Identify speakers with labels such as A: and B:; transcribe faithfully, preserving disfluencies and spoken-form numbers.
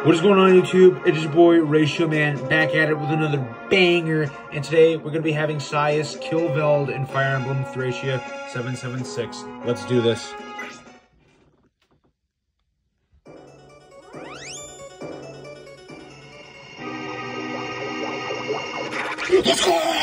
A: What is going on YouTube? It is your boy Ratio Man back at it with another banger, and today we're going to be having Saias kill Veld in Fire Emblem Thracia seven seven six. Let's do this.
B: Let's go!